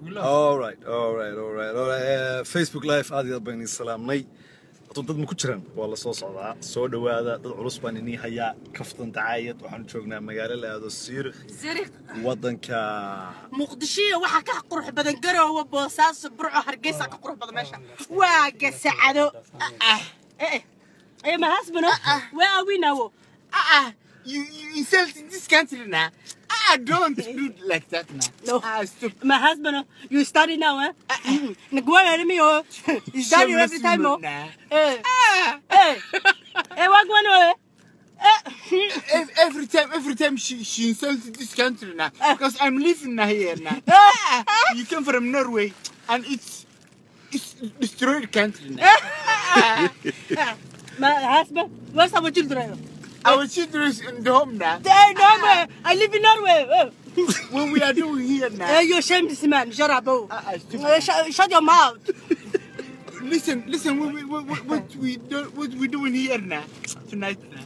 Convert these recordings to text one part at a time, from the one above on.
Alright. Facebook Live aad iyo aad baan salaamnay. Dad ma ku jiraan waa la soo socdaa soo dhawaada dad culus baan inii hayaa Kashidantahay waxaan joognaa magaalo la aado Surikh wadanka Muqdisho waxa ka qurux badan Garowe Boosaaso Burco Hargeysa ka qurux badan meesha waa gasacado my husband where are we now you insulted this country now. Don't do like that now. No. My husband, you study now, eh? You study every time, oh. What going on? Every time she insulted this country now. Because I'm living now here now. You came from Norway and it's destroyed country now. My husband, what's our children? Our children is in the home now. I live in Norway. What we are doing here now? You shame this man. Shut up, shut your mouth. Listen. What we doing here now? Tonight now.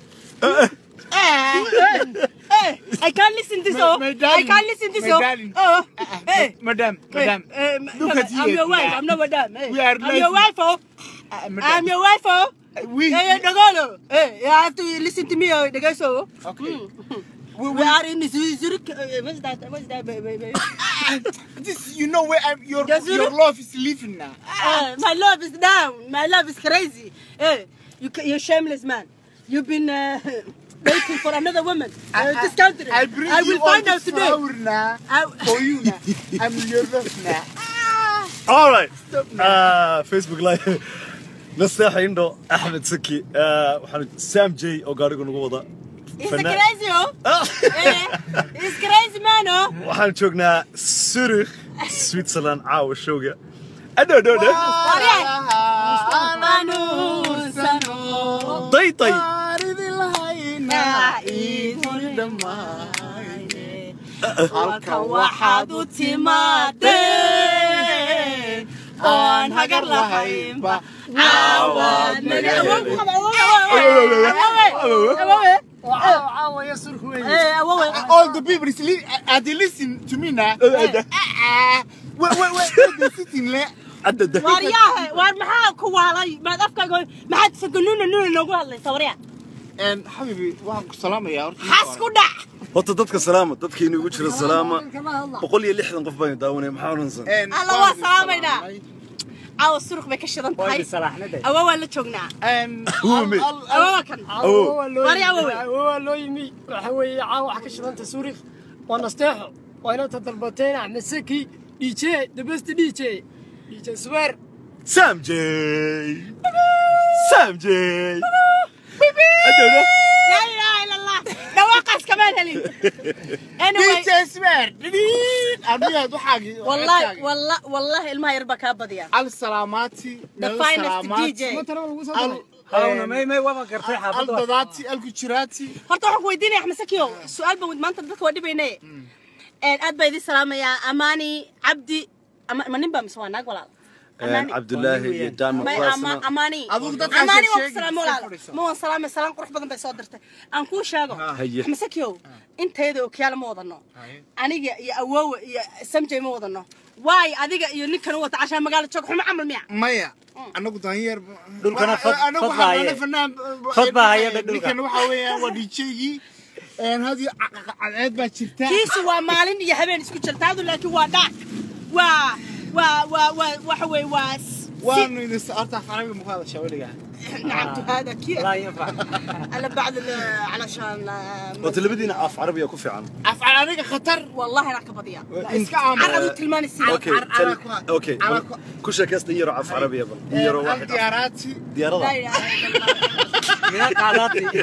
I can't listen to this. I can't listen to this. Madam. Look at you. I'm your wife. I'm not madam. I'm your wife. I'm your wife. You have to listen to me. The guy so. Okay. We are in Surikh. What's that, baby? This, you know where your love is living now. My love is down. My love is crazy. You're shameless man. You've been waiting for another woman. This country. I will find out today. Now for you now. I'm your love now. All right. Facebook Live. Nasteexo Indho Axmed Saki waxaan Sam J oo gaariga nagu wada It's crazy man waxaan joognaa Surikh Switzerland caawa showga day halkan waxaad u timaadeen on hagar lahaynba عاود all the people are they listen to me now. Where they sitting there? war maxaa ku waalay baad afkaaga maxaad saganuna noogu hadlaysaa wariya حبيبي waan ku salaamayaa horta xas ku dhac horta dadka salaama dadka inuu ugu jira salaama 160 qof baan daawanay maxaa oransan alla waa salaamayna عاو Surikh bay Kashidantahay awa la joognaa awa kan awa loo yimi waxa weeye caawa wax Kashidantahay Surikh waa Nasteexo waa inta dalbateen Axmed Saki DJ the best DJ Subeer Sam J لا اله الا الله دواقص كمان هلي anyway Subeer ابيض وحاجي والله الماء يربى كابديا السلاماتي the finest DJ هاونا ما وما قرتي حافظ الضداتي الكجراتي horta waxaan ku weydiinay Axmed Saki su'aal baan maanta dadka waa dhibaynay aad bay idin salaamaya Amani Abdi manin baa miswaa naag walaal عبد الله يدام راسنا أماني وسلام ولا مو سلام قرح بدن بيصادرته أنكو شاقو مسكيو أنت هذا وكيال موضنا أنا يا أوو يا سمجي موضنا واي أديك يونيك كانوا عشان مقالة شاق حما عمل مايا أنا كنت هير دول كنا فضبا هي دول كانوا حويا ودي شيء هذه عاد بتشتاق كيسوا مالين يا حبيبي اسكت شلتادو لكن وداك وحوي وانو نستأرتها في عربي مخالط شاولي نعم هذا كيف لا ينفع أنا بعد علشان وانت اللي بدينا عف عربي كوفي عنه عف عربي خطر والله راكب بضيع عربي تلمان السيارة اوكي كل شيء كاس يرو عف عربي يرو واحد دياراتي لا اله الا الله من قعداتي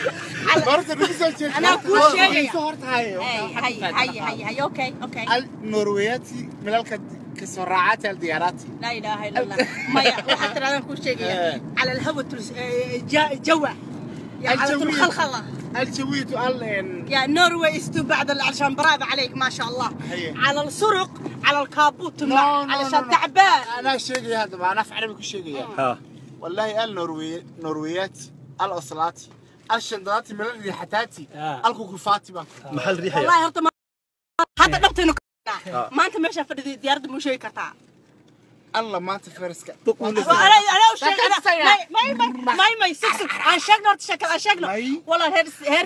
انا كل شيء صورت هاي اوكي النرويجي ملالك كسرعات الدياراتي لا اله الا الله ما وحتى انا كل شيء على الهواء جوا على طول خلخله الجويت يا نروي استو بعد عشان برافو عليك ما شاء الله على السرق على الكابوت علشان تعبان انا شيء هذا ما انا في عربي كل شيء والله النرويات الاصلات الشندات من اللي حتاتي الكوكوفاتي محل ريحه والله هرت هذا دبتنو ما أنت ماشي في ديارة مشي كتا الله ما تفرسك أنا وش ما يسكت أنا شكله تشكل أنا شكله والله هير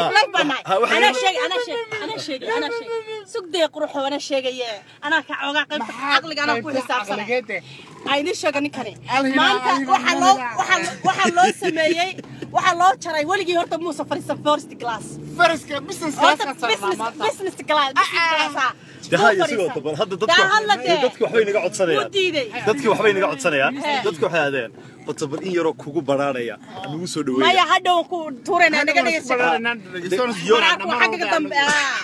أنا شيء سوق ديق روح وأنا شيء أنا كعوقة عقلي أنا كل حساب سنة أيني شغني كني ما أنت وحلو سمية وحلو ترى ولقي هرت مو سفر فورست كلاس فرسك بزنس كلاس بزنس كلاس ده هاي سوى طبعا هذا دتك وحبي نقعد سنة دتك وحبي نقعد سنة دتك وحيادين طب إن يروح كوكو برانيا نوصل دوي ما يحدون كو تورنا نقدر برانيا حاجة دم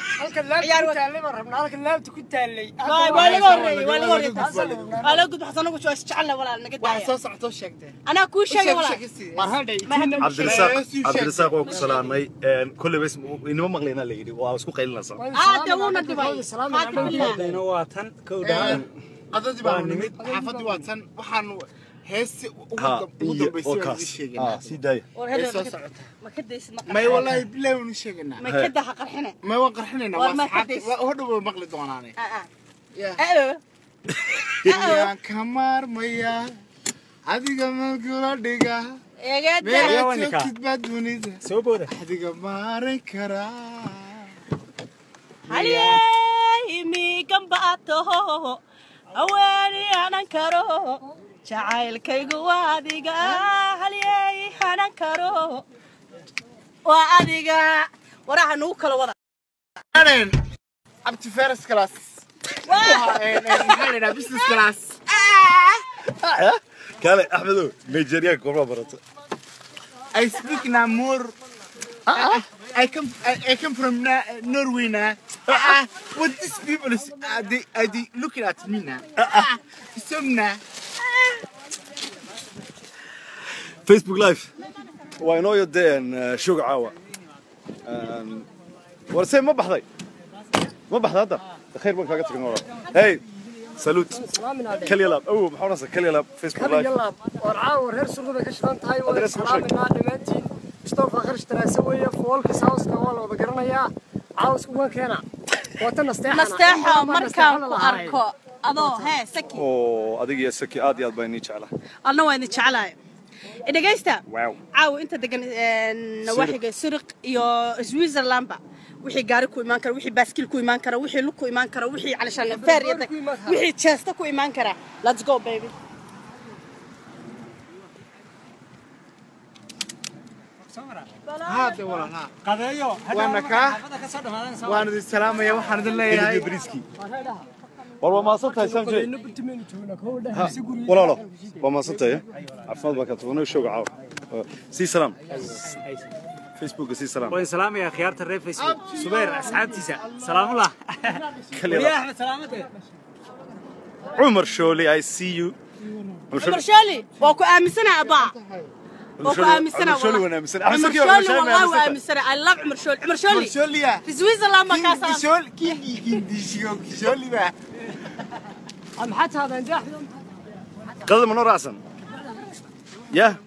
الكلام تكون تالي ولا قد حصلنا وشو أشتعلنا ولا نقدر وحصل صعطوا شكته أنا كل شيء ولا عبد الرزاق وكسلان ماي كل بس إنه ما غلينا ليدي واسكو قيلنا صح دونا دبي هذا واتن كودان هذا دبي نمت حفظ واتن وحن هس ودم بيصير سيداي ما كديس ما والله بلا ونشجنا ما كده حق الحين ما وقر حنا وهذا المقلد دوناني يا كمار ميا هذه كمان كل دقة يا جد كتبت ونيزة سوبر هذه كمان كرا علي مي كم بعته أواني أنا كرو جعل كي جواديجا علي أنا كرو واديجا وراح نوكل وضع أنا أبتي فارس كلاس محلنا بيزنس كلاس كان أحمد نيجيريا كورا برات I speak now more I come from Norway now. What these people is they looking at me now. Some now. Facebook Live. Why know you're there in Sugar Caawa. ورسين ما بحضي هذا خير بك قاعد تكون ورا هاي سالوت كل يلاب محورسه كل يلاب فيسبوك لايف يلا ورعاور هير سرقه كشدانتahay waa salaamina dhimaantiin istofa qarashtra saweeya foolka sauska wala wada garanaya caawsku waan keena wata nasteexo markaan ku arko adoo Saki adiga Saki aad iyo aad baan jeclahay anna waan jeclahay dhageysta caaw inta degan nawaaxiga Surikh iyo Switzerland wixii gaari ku iman kara wixii baaskil ku iman kara wixii lug ku iman kara wixii calashan feeriyada wixii chesta ku iman kara let's go baby هذا ولا ها قضايا وانا وانا السلام يا وحنا الله بريسكي والله ما صرتها سامجي ولا لا وما صرتها عفوا بك تفوني شو عاو سي سلام فيسبوك سي سلام وين سلام يا خيارة الريف فيسبوك سبير أسعدتي سلام الله يا أحمد سلامتك عمر شولي I see you عمر شولي وأكو آمسنا أبا وأكو آمسنا شولي وأنا آمسنا عمر شولي والله آمسنا I love عمر شولي عمر شولي في سويسرلاند ما كاسا شولي كيندي شولي بقى أم حتى هذا نجاح قدم من رأسا يا